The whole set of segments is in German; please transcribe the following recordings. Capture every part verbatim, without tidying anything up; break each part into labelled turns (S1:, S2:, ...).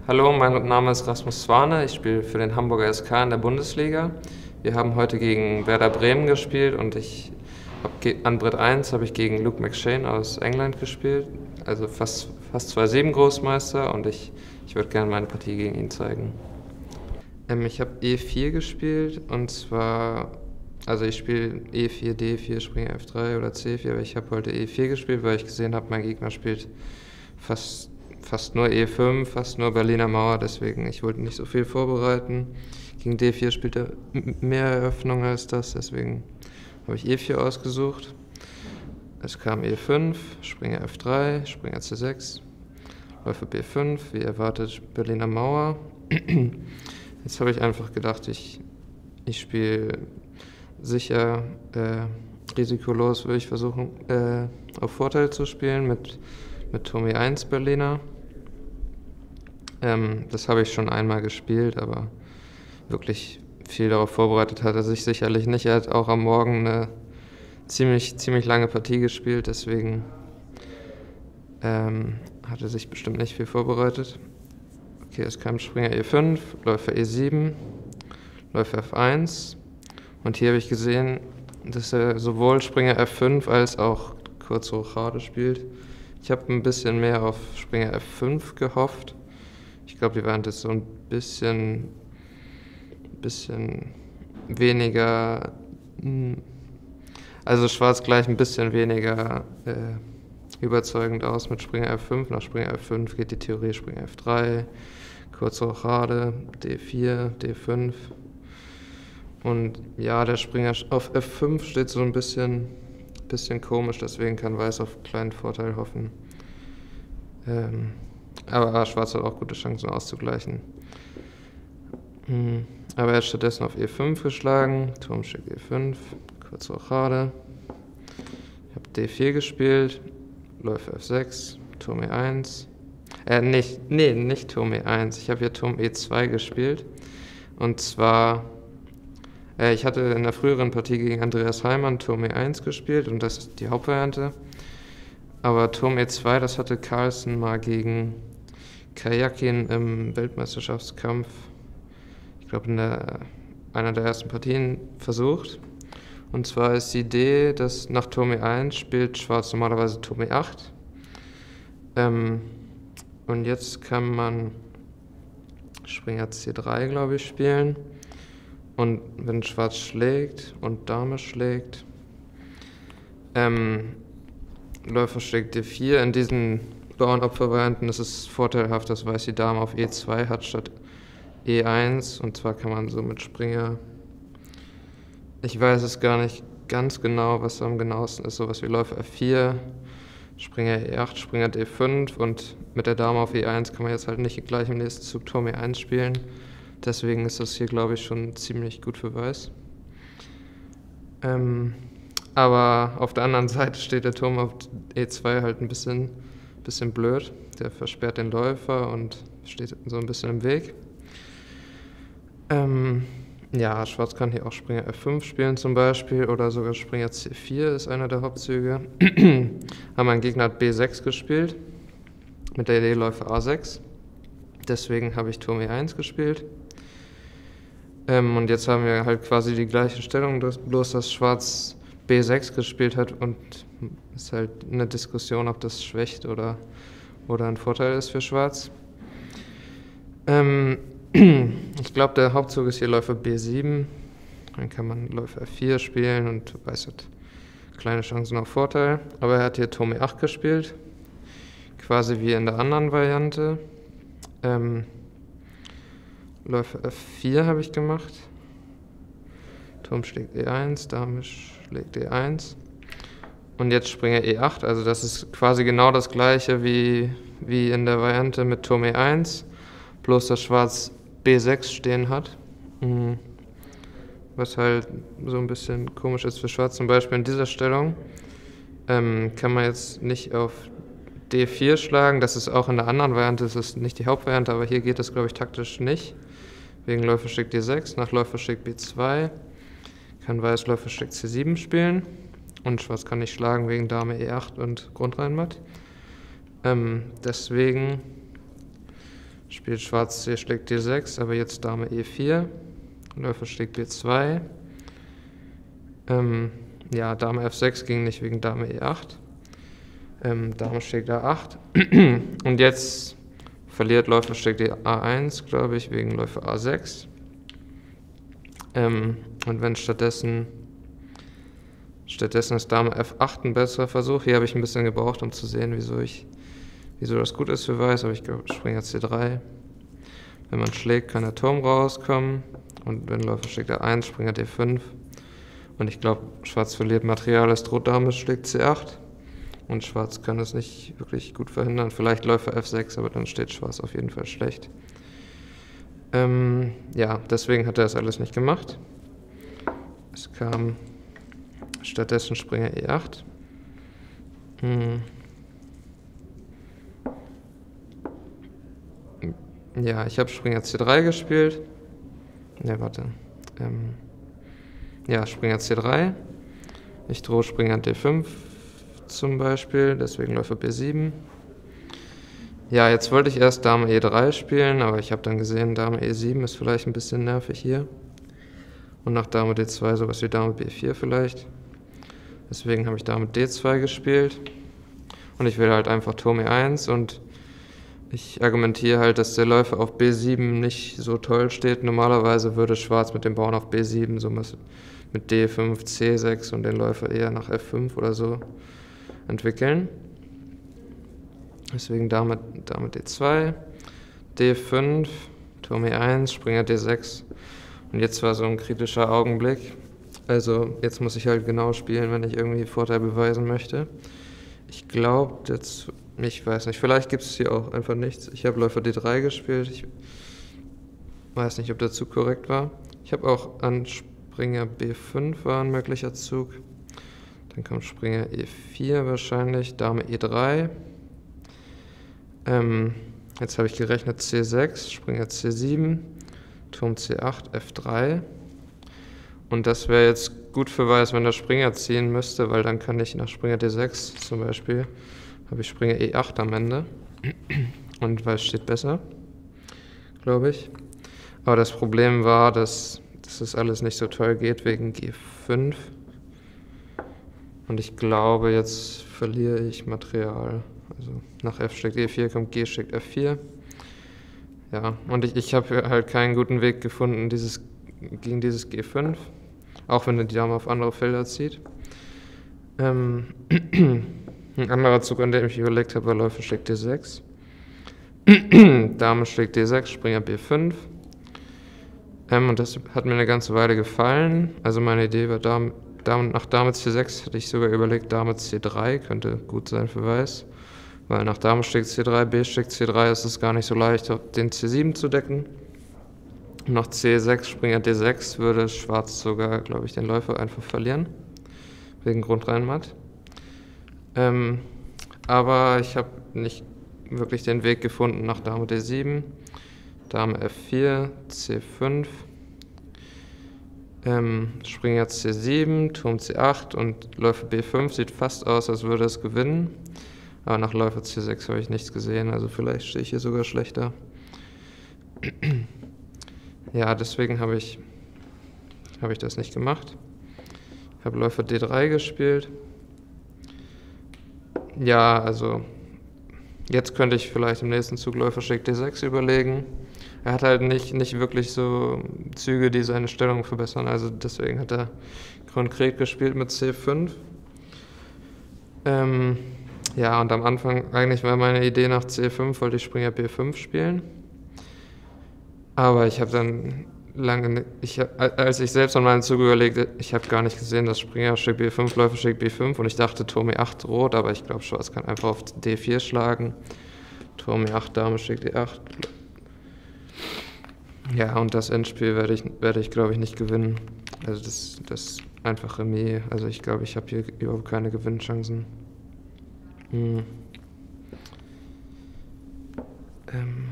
S1: Hallo, mein Name ist Rasmus Swane, ich spiele für den Hamburger S K in der Bundesliga. Wir haben heute gegen Werder Bremen gespielt und ich habe an Brett eins habe ich gegen Luke McShane aus England gespielt, also fast, fast zwei sieben Großmeister, und ich, ich würde gerne meine Partie gegen ihn zeigen. Ähm, ich habe E vier gespielt, und zwar, also ich spiele E vier, D vier, Springer F drei oder C vier, aber ich habe heute E vier gespielt, weil ich gesehen habe, mein Gegner spielt fast fast nur E fünf, fast nur Berliner Mauer, deswegen ich wollte nicht so viel vorbereiten. Gegen D vier spielt er mehr Eröffnungen als das, deswegen habe ich E vier ausgesucht. Es kam E fünf, Springer F drei, Springer C sechs, Läufer B fünf, wie erwartet Berliner Mauer. Jetzt habe ich einfach gedacht, ich, ich spiele sicher, äh, risikolos würde ich versuchen, äh, auf Vorteil zu spielen mit, mit Turm E eins Berliner. Ähm, das habe ich schon einmal gespielt, aber wirklich viel darauf vorbereitet hat er sich sicherlich nicht. Er hat auch am Morgen eine ziemlich, ziemlich lange Partie gespielt, deswegen ähm, hat er sich bestimmt nicht viel vorbereitet. Okay, es kam Springer E fünf, Läufer E sieben, Läufer F eins, und hier habe ich gesehen, dass er sowohl Springer F fünf als auch kurze Rochade spielt. Ich habe ein bisschen mehr auf Springer F fünf gehofft. Ich glaube, die Variante ist so ein bisschen, bisschen weniger, also schwarz gleich ein bisschen weniger äh, überzeugend aus mit Springer F fünf. Nach Springer F fünf geht die Theorie Springer F drei, kurze Rochade, D vier, D fünf. Und ja, der Springer auf F fünf steht so ein bisschen, bisschen komisch, deswegen kann Weiß auf kleinen Vorteil hoffen. Ähm, aber Schwarz hat auch gute Chancen auszugleichen. Aber er hat stattdessen auf E fünf geschlagen, Turm schickt E fünf, kurze Rochade. Ich habe D vier gespielt, Läufer F sechs, Turm E eins. Äh, nicht, nee, nicht Turm E eins, ich habe hier Turm E zwei gespielt. Und zwar, äh, ich hatte in der früheren Partie gegen Andreas Heimann Turm E eins gespielt, und das ist die Hauptvariante. Aber Turm E zwei, das hatte Carlsen mal gegen Karjakin im Weltmeisterschaftskampf, ich glaube in der, einer der ersten Partien, versucht. Und zwar ist die Idee, dass nach Turm E eins spielt Schwarz normalerweise Turm E acht. Ähm, und jetzt kann man Springer C drei, glaube ich, spielen. Und wenn Schwarz schlägt und Dame schlägt, ähm, Läufer schlägt D vier. In diesen Bauernopfer-Varianten ist es vorteilhaft, dass Weiß die Dame auf E zwei hat statt E eins. Und zwar kann man so mit Springer, ich weiß es gar nicht ganz genau, was am genauesten ist, sowas wie Läufer F vier, Springer E acht, Springer D fünf, und mit der Dame auf E eins kann man jetzt halt nicht gleich im nächsten Zug Turm E eins spielen. Deswegen ist das hier, glaube ich, schon ziemlich gut für Weiß. Ähm, aber auf der anderen Seite steht der Turm auf E zwei halt ein bisschen, bisschen blöd. Der versperrt den Läufer und steht so ein bisschen im Weg. Ähm, ja, Schwarz kann hier auch Springer F fünf spielen zum Beispiel, oder sogar Springer C vier ist einer der Hauptzüge. Aber mein Gegner hat B sechs gespielt, mit der Idee Läufer A sechs. Deswegen habe ich Turm E eins gespielt. Ähm, und jetzt haben wir halt quasi die gleiche Stellung, bloß dass Schwarz B sechs gespielt hat, und es ist halt eine Diskussion, ob das schwächt oder, oder ein Vorteil ist für Schwarz. Ähm, ich glaube, der Hauptzug ist hier Läufer B sieben. Dann kann man Läufer F vier spielen und Weiß hat kleine Chancen auf Vorteil. Aber er hat hier Turm E acht gespielt, quasi wie in der anderen Variante. Ähm, Läufer F vier habe ich gemacht. Turm schlägt E eins, Dame schlägt E eins. Und jetzt Springer E acht, also das ist quasi genau das gleiche wie, wie in der Variante mit Turm E eins, bloß dass Schwarz B sechs stehen hat. Was halt so ein bisschen komisch ist für Schwarz. Zum Beispiel in dieser Stellung ähm, kann man jetzt nicht auf D vier schlagen. Das ist auch in der anderen Variante, das ist nicht die Hauptvariante, aber hier geht das, glaube ich, taktisch nicht. Wegen Läufer schlägt D sechs, nach Läufer schlägt B zwei. Kann Weiß Läufer schlägt C sieben spielen. Und Schwarz kann nicht schlagen wegen Dame E acht und Grundreinmatt. Ähm, deswegen spielt Schwarz C schlägt D sechs, aber jetzt Dame E vier. Läufer schlägt B zwei. Ähm, ja, Dame F sechs ging nicht wegen Dame E acht. Ähm, Dame schlägt A acht. Und jetzt verliert Läufer schlägt A eins, glaube ich, wegen Läufer A sechs. Ähm, und wenn stattdessen, stattdessen ist Dame F acht ein besserer Versuch. Hier habe ich ein bisschen gebraucht, um zu sehen, wieso, ich, wieso das gut ist für Weiß, aber ich glaube, Springer C drei. Wenn man schlägt, kann der Turm rauskommen. Und wenn Läufer schlägt A eins, Springer D fünf. Und ich glaube, Schwarz verliert Material, es droht Dame schlägt C acht. Und Schwarz kann es nicht wirklich gut verhindern. Vielleicht Läufer F sechs, aber dann steht Schwarz auf jeden Fall schlecht. Ähm, ja, deswegen hat er das alles nicht gemacht. Es kam stattdessen Springer E acht. Hm. Ja, ich habe Springer C drei gespielt. Ne, warte. Ähm, ja, Springer C drei. Ich drohe Springer D fünf zum Beispiel, deswegen Läufer B sieben. Ja, jetzt wollte ich erst Dame E drei spielen, aber ich habe dann gesehen, Dame E sieben ist vielleicht ein bisschen nervig hier. Und nach Dame D zwei sowas wie Dame B vier vielleicht. Deswegen habe ich Dame D zwei gespielt. Und ich will halt einfach Turm E eins und ich argumentiere halt, dass der Läufer auf B sieben nicht so toll steht. Normalerweise würde Schwarz mit dem Bauern auf B sieben so mit D fünf, C sechs und den Läufer eher nach F fünf oder so entwickeln. Deswegen Dame, Dame D zwei, D fünf, Turm E eins, Springer D sechs. Und jetzt war so ein kritischer Augenblick. Also jetzt muss ich halt genau spielen, wenn ich irgendwie Vorteil beweisen möchte. Ich glaube, jetzt, ich weiß nicht, vielleicht gibt es hier auch einfach nichts. Ich habe Läufer D drei gespielt. Ich weiß nicht, ob der Zug korrekt war. Ich habe auch an Springer B fünf war ein möglicher Zug. Dann kommt Springer E vier wahrscheinlich, Dame E drei. Ähm, jetzt habe ich gerechnet C sechs, Springer C sieben, Turm C acht, F drei. Und das wäre jetzt gut für Weiß, wenn der Springer ziehen müsste, weil dann kann ich nach Springer D sechs zum Beispiel, habe ich Springer E acht am Ende. Und Weiß steht besser, glaube ich. Aber das Problem war, dass, dass das alles nicht so toll geht wegen G fünf. Und ich glaube, jetzt verliere ich Material. Also nach F schlägt E vier kommt G schlägt F vier. Ja, und ich, ich habe halt keinen guten Weg gefunden dieses, gegen dieses G fünf. Auch wenn er die Dame auf andere Felder zieht. Ähm, ein anderer Zug, an dem ich überlegt habe, war Läufer schlägt D sechs. Dame schlägt D sechs, Springer B fünf. Ähm, und das hat mir eine ganze Weile gefallen. Also meine Idee war, Dame, Dame, nach Dame C sechs hätte ich sogar überlegt, Dame C drei könnte gut sein für Weiß. Weil nach Dame schlägt C drei, B schlägt C drei ist es gar nicht so leicht, den C sieben zu decken. Und nach C sechs, Springer D sechs würde Schwarz sogar, glaube ich, den Läufer einfach verlieren. Wegen Grundreihenmatt. Ähm, aber ich habe nicht wirklich den Weg gefunden nach Dame D sieben, Dame F vier, C fünf, ähm, Springer C sieben, Turm C acht und Läufer B fünf sieht fast aus, als würde es gewinnen. Aber nach Läufer C sechs habe ich nichts gesehen, also vielleicht stehe ich hier sogar schlechter. Ja, deswegen habe ich, habe ich das nicht gemacht. Ich habe Läufer D drei gespielt. Ja, also jetzt könnte ich vielleicht im nächsten Zug Läufer schlägt D sechs überlegen. Er hat halt nicht, nicht wirklich so Züge, die seine Stellung verbessern, also deswegen hat er konkret gespielt mit C fünf. Ähm, ja, und am Anfang, eigentlich war meine Idee nach C fünf, wollte ich Springer B fünf spielen. Aber ich habe dann lange, ich, als ich selbst an meinen Zug überlegte, ich habe gar nicht gesehen, dass Springer schlägt B fünf, Läufer schlägt B fünf und ich dachte Turm E acht rot, aber ich glaube Schwarz kann einfach auf D vier schlagen. Turm E acht, Dame schlägt E acht. Ja, und das Endspiel werde ich, werde ich glaube ich, nicht gewinnen. Also das, das einfach Remis. Also ich glaube, ich habe hier überhaupt keine Gewinnchancen. Hm. Ähm.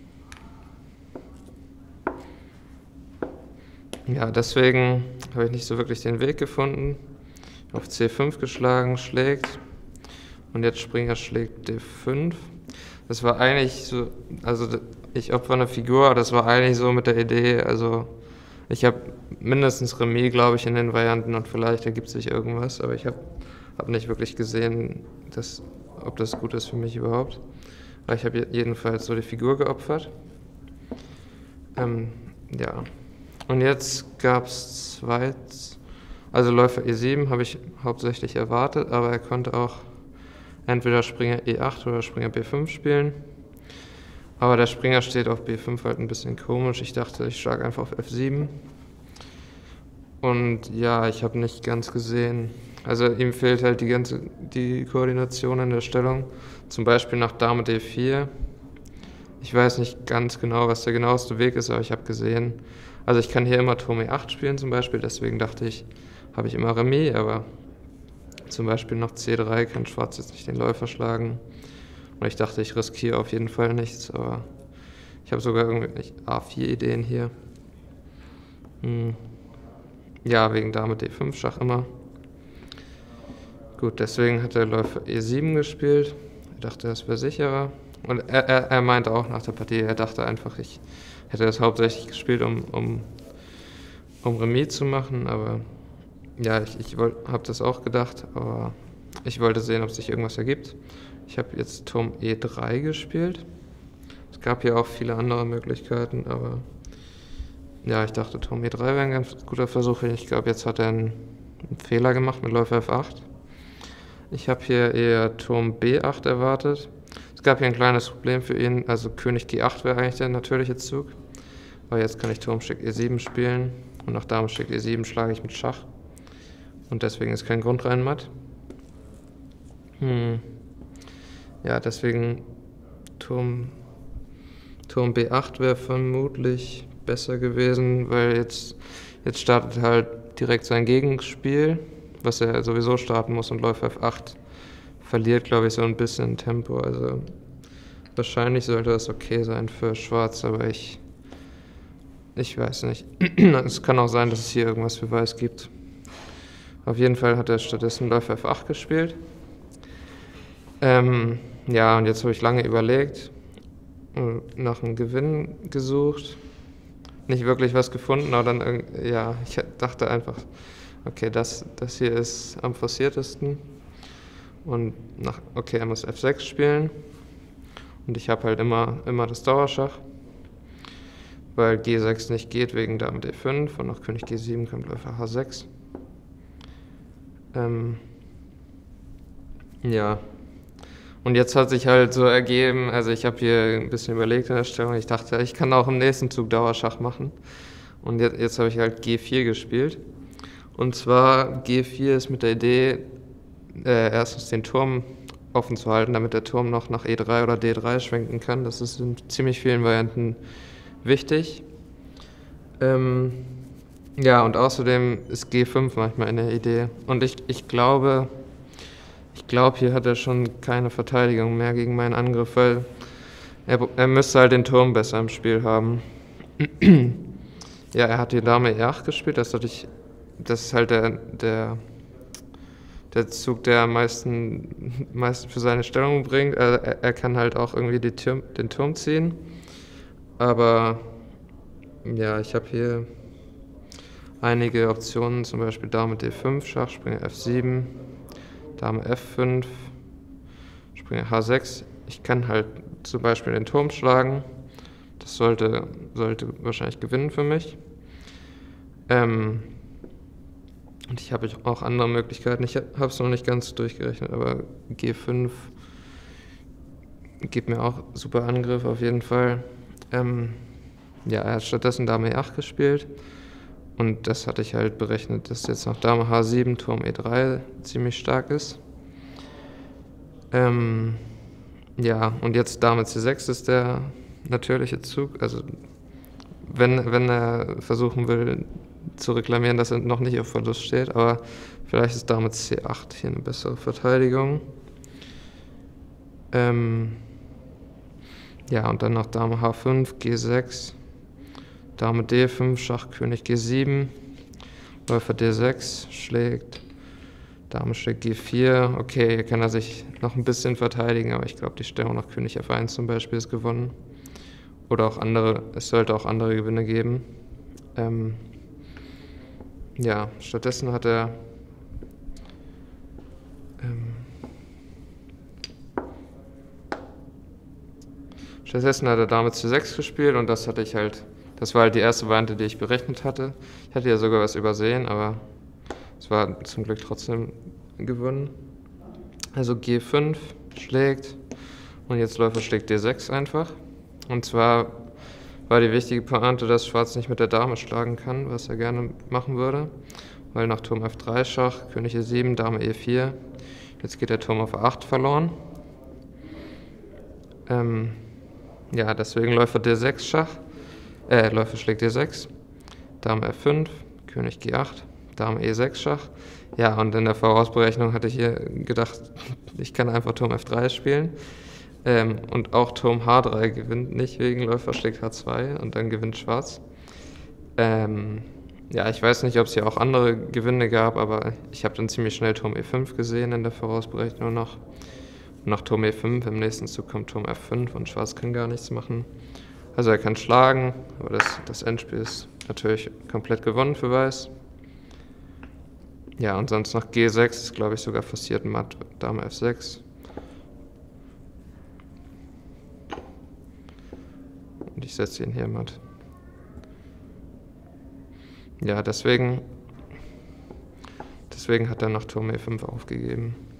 S1: Ja, deswegen habe ich nicht so wirklich den Weg gefunden. Auf C fünf geschlagen, schlägt. Und jetzt Springer schlägt D fünf. das war eigentlich so, also ich opfere eine Figur, das war eigentlich so mit der Idee, also ich habe mindestens Remis, glaube ich, in den Varianten und vielleicht ergibt sich irgendwas, aber ich habe hab nicht wirklich gesehen, dass, ob das gut ist für mich überhaupt. Aber ich habe jedenfalls so die Figur geopfert. Ähm, ja. Und jetzt gab es zwei, also Läufer E sieben habe ich hauptsächlich erwartet, aber er konnte auch entweder Springer E acht oder Springer B fünf spielen. Aber der Springer steht auf B fünf halt ein bisschen komisch. Ich dachte, ich schlage einfach auf F sieben. Und ja, ich habe nicht ganz gesehen, also ihm fehlt halt die ganze die Koordination in der Stellung. Zum Beispiel nach Dame D vier. Ich weiß nicht ganz genau, was der genaueste Weg ist, aber ich habe gesehen, also ich kann hier immer Turm E acht spielen zum Beispiel, deswegen dachte ich, habe ich immer Remis, aber zum Beispiel nach C drei kann Schwarz jetzt nicht den Läufer schlagen. Und ich dachte, ich riskiere auf jeden Fall nichts, aber ich habe sogar irgendwie A vier Ideen hier. Hm. Ja, wegen Dame D fünf Schach immer. Gut, deswegen hat der Läufer E sieben gespielt. Er dachte, das wäre sicherer. Und er, er, er meinte auch nach der Partie, er dachte einfach, ich hätte das hauptsächlich gespielt, um, um, um Remis zu machen, aber ja, ich, ich habe das auch gedacht, aber ich wollte sehen, ob sich irgendwas ergibt. Ich habe jetzt Turm E drei gespielt. Es gab hier auch viele andere Möglichkeiten, aber ja, ich dachte, Turm E drei wäre ein ganz guter Versuch. Ich glaube, jetzt hat er einen, einen Fehler gemacht mit Läufer F acht. Ich habe hier eher Turm B acht erwartet. Es gab hier ein kleines Problem für ihn, also König G acht wäre eigentlich der natürliche Zug. Aber jetzt kann ich Turm schickt E sieben spielen und nach Dame schickt E sieben schlage ich mit Schach. Und deswegen ist kein Grund rein matt. Hm. Ja, deswegen Turm, Turm B acht wäre vermutlich besser gewesen, weil jetzt, jetzt startet halt direkt sein Gegenspiel, was er sowieso starten muss, und Läufer F acht verliert, glaube ich, so ein bisschen Tempo. Also wahrscheinlich sollte das okay sein für Schwarz, aber ich, ich weiß nicht. Es kann auch sein, dass es hier irgendwas für Weiß gibt. Auf jeden Fall hat er stattdessen Läufer F acht gespielt. Ähm, ja, und jetzt habe ich lange überlegt, nach einem Gewinn gesucht, nicht wirklich was gefunden, aber dann, ja, ich dachte einfach, okay, das, das hier ist am forciertesten. Und nach, okay, er muss F sechs spielen. Und ich habe halt immer, immer das Dauerschach, weil G sechs nicht geht wegen Dame D fünf und nach König G sieben kommt Läufer H sechs. Ähm, ja. Und jetzt hat sich halt so ergeben, also ich habe hier ein bisschen überlegt in der Stellung, ich dachte, ich kann auch im nächsten Zug Dauerschach machen. Und jetzt, jetzt habe ich halt G vier gespielt. Und zwar G vier ist mit der Idee, äh, erstens den Turm offen zu halten, damit der Turm noch nach E drei oder D drei schwenken kann. Das ist in ziemlich vielen Varianten wichtig. Ähm, ja, und außerdem ist G fünf manchmal eine Idee. Und ich, ich glaube, ich glaube, hier hat er schon keine Verteidigung mehr gegen meinen Angriff, weil er, er müsste halt den Turm besser im Spiel haben. Ja, er hat die Dame E acht gespielt, das, hatte ich, das ist halt der, der, der Zug, der am meisten, meisten für seine Stellung bringt. Er, er kann halt auch irgendwie die Turm, den Turm ziehen. Aber ja, ich habe hier einige Optionen, zum Beispiel Dame D fünf, Schach, Springer F sieben, Dame F fünf, Springer H sechs. Ich kann halt zum Beispiel den Turm schlagen. Das sollte, sollte wahrscheinlich gewinnen für mich. Ähm, und ich habe auch andere Möglichkeiten. Ich habe es noch nicht ganz durchgerechnet, aber G fünf gibt mir auch super Angriff auf jeden Fall. Ähm, ja, er hat stattdessen Dame E acht gespielt. Und das hatte ich halt berechnet, dass jetzt nach Dame H sieben, Turm E drei ziemlich stark ist. Ähm, ja, und jetzt Dame C sechs ist der natürliche Zug. Also wenn, wenn er versuchen will zu reklamieren, dass er noch nicht auf Verlust steht, aber vielleicht ist Dame C acht hier eine bessere Verteidigung. Ähm, ja, und dann nach Dame H fünf, G sechs, Dame D fünf, Schach, König G sieben, Läufer D sechs schlägt Dame schlägt G vier. Okay, hier kann er sich noch ein bisschen verteidigen, aber ich glaube, die Stellung nach König F eins zum Beispiel ist gewonnen. Oder auch andere, es sollte auch andere Gewinne geben. Ähm, ja, stattdessen hat er ähm, stattdessen hat er Dame C sechs gespielt und das hatte ich halt, das war halt die erste Variante, die ich berechnet hatte. Ich hatte ja sogar was übersehen, aber es war zum Glück trotzdem gewonnen. Also G fünf schlägt und jetzt Läufer schlägt D sechs einfach. Und zwar war die wichtige Pointe, dass Schwarz nicht mit der Dame schlagen kann, was er gerne machen würde. Weil nach Turm F drei Schach, König E sieben, Dame E vier. Jetzt geht der Turm auf A acht verloren. Ähm, ja, deswegen Läufer D sechs Schach. Äh, Läufer schlägt D sechs. Dame F fünf, König G acht, Dame E sechs Schach. Ja, und in der Vorausberechnung hatte ich hier gedacht, ich kann einfach Turm F drei spielen. Ähm, und auch Turm H drei gewinnt nicht wegen Läufer schlägt H zwei und dann gewinnt Schwarz. Ähm, ja, ich weiß nicht, ob es hier auch andere Gewinne gab, aber ich habe dann ziemlich schnell Turm E fünf gesehen in der Vorausberechnung noch. Und nach Turm E fünf im nächsten Zug kommt Turm F fünf und Schwarz kann gar nichts machen. Also er kann schlagen, aber das, das Endspiel ist natürlich komplett gewonnen für Weiß. Ja, und sonst nach G sechs ist, glaube ich, sogar forciert matt, Dame F sechs. Und ich setze ihn hier matt. Ja, deswegen, deswegen hat er nach Turm E fünf aufgegeben.